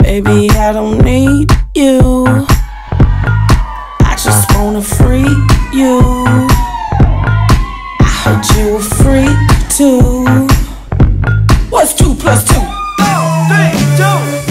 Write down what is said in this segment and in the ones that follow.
Baby, I don't need you. I just wanna freak you. I heard you a freak too. What's 2 plus 2? 4, 3, 2.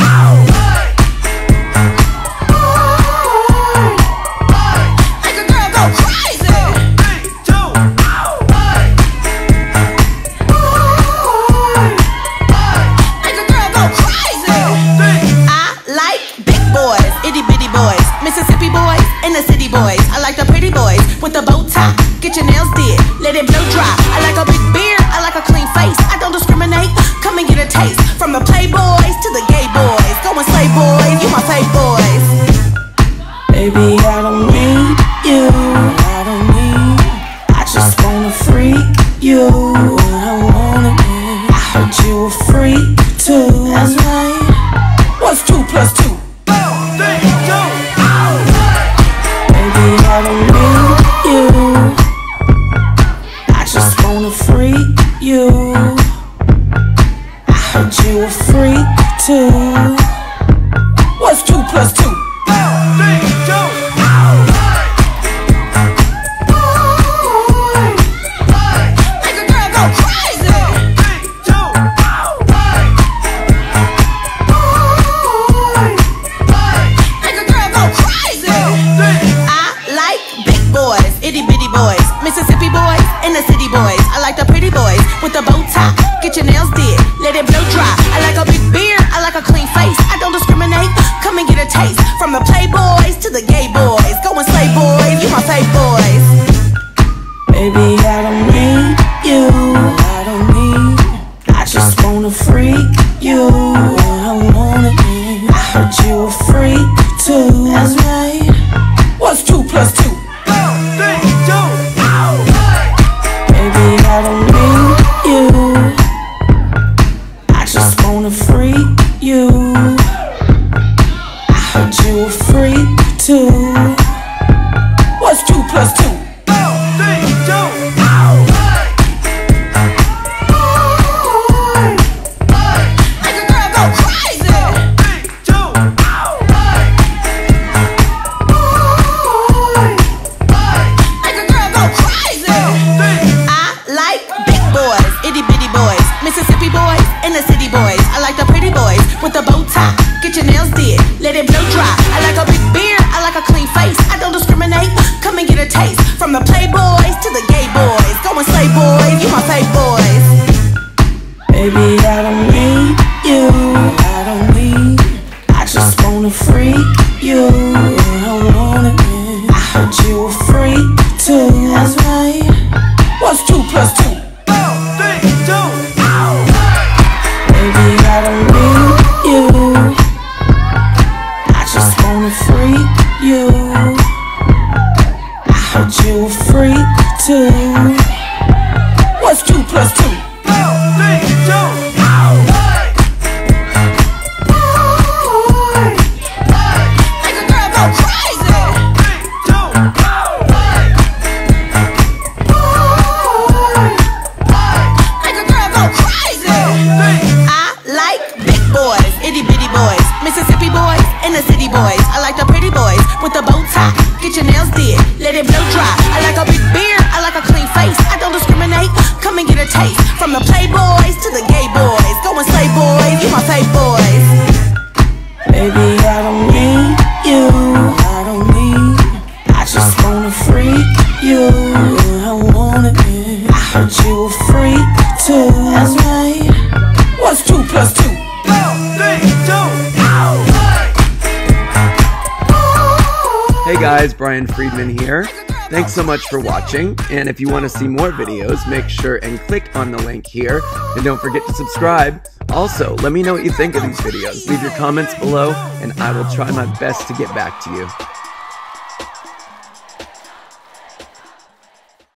Mississippi boys and the city boys. I like the pretty boys with the bow tie. Get your nails did, let it blow dry. I like a big beard, I like a clean face. I don't discriminate, come and get a taste. From the playboys to the gay boys. Go and slay boys, you my fave boys. Baby, I don't need you. I don't need. I just wanna freak you. I want it. I heard you a freak too. That's right. What's 2 plus 2? 4, 3, 2. I don't need you. I just wanna freak you. I heard you a freak too. What's 2 plus 2? 4, 3, 2. Make a girl go crazy. 3, 2. Make a girl go crazy. Boys, itty bitty boys, Mississippi boys and the city boys. I like the pretty boys with the bow tie. Get your nails did, let it blow dry. I like a big beard, I like a clean face. I don't discriminate, come and get a taste. From the playboys to the gay boys. Go and slay boys, you my fave boys. Baby, I don't need you. I don't need. I just wanna freak you. I want it. I heard you a freak too. That's right. What's 2 plus 2? Baby, I don't need you. I just wanna freak you. I heard you a freak too. What's 2 plus 2? 4, 3, 2. Make a girl go crazy. 3, 2. Make a girl go crazy. Itty bitty boys, Mississippi boys and the city boys. I like the pretty boys with the bow tie. Get your nails did, let it blow dry. I like a big beard, I like a clean face. I don't discriminate, come and get a taste. From the playboys to the gay boys. Go and slay boys, you my fave boys. Baby, I don't need you. I don't need. I just wanna freak you. I want it. I heard you a freak too. That's right. What's 2 plus 2? 4, 3, 2. Baby, I don't need you. I just wanna freak you. I heard you a freak too. What's 2 plus 2? 4, 3, 2. Make a girl go crazy. 3, 2. Make a girl go crazy. I like big boys, itty bitty boys, Mississippi boys and the city boys. I like the pretty boys with the bow tie. Get your nails did, let it blow dry. I like a big beard, I like a clean face. I don't discriminate, come and get a taste. From the playboys to the gay boys. Go and slay boys, you my fave boys. Baby, I don't need you. I don't need. I just wanna freak you. I want it. I heard you a freak too. That's right. What's 2 plus 2? 4, 3, 2. Hey guys, Brian Friedman here. Thanks so much for watching, and if you want to see more videos, make sure and click on the link here, and don't forget to subscribe. Also, let me know what you think of these videos. Leave your comments below, and I will try my best to get back to you.